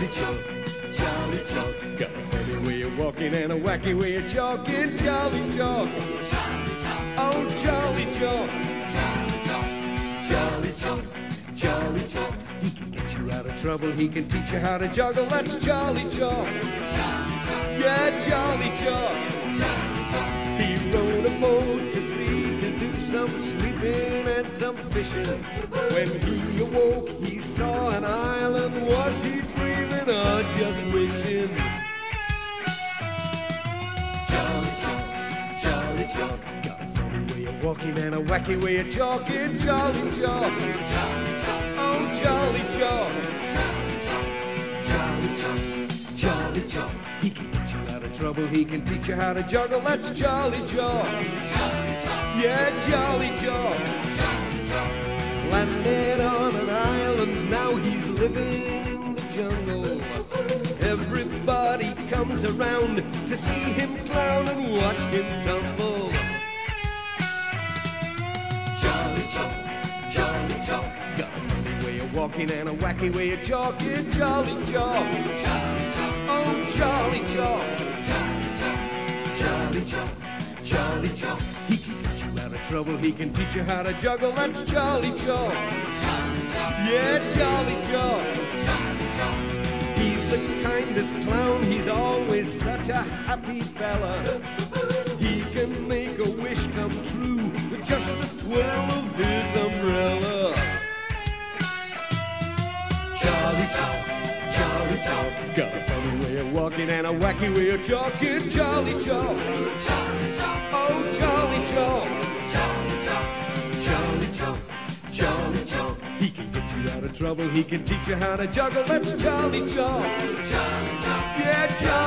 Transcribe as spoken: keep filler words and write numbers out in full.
Chuck, Jolly Chuck. Got a funny way of walking and a wacky way of jogging. Jolly Chuck, Jolly Chuck. Oh, Jolly Chuck, Jolly Chuck, Jolly Chuck. He can get you out of trouble. He can teach you how to juggle. That's Jolly Chuck. Yeah, Jolly Chuck. He rode a boat to sea to do some sleeping and some fishing. When he awoke, he saw an island. Was he dreaming or just wishing? Jolly Chuck, Jolly Chuck. Got a funny way of walking and a wacky way of jogging. Jolly Chuck, oh, Jolly Chuck, Jolly Chuck, Jolly Chuck. He can get you out of trouble. He can teach you how to juggle. That's Jolly Chuck. Yeah, Jolly Chuck. Landed on an island. Now he's living in the jungle. Everybody comes around to see him clown and watch him tumble. Jolly Chuck, Jolly Chuck. Got a funny way of walking and a wacky way of jogging. Jolly Chuck, oh, Jolly Chuck, Jolly Chuck, Jolly Chuck. He can get you out of trouble. He can teach you how to juggle. That's Jolly Chuck. Yeah, Jolly Chuck. He's the kindest clown. He's always such a happy fella. He can make a wish come true with just the twirl of his umbrella. Jolly Chuck, Jolly Chuck. Got a funny way of walking and a wacky way of jogging. Jolly Chuck, oh, Jolly Chuck, Jolly Chuck, Jolly Chuck. He can get you out of trouble. He can teach you how to juggle. That's Jolly Chuck. Yeah, Jolly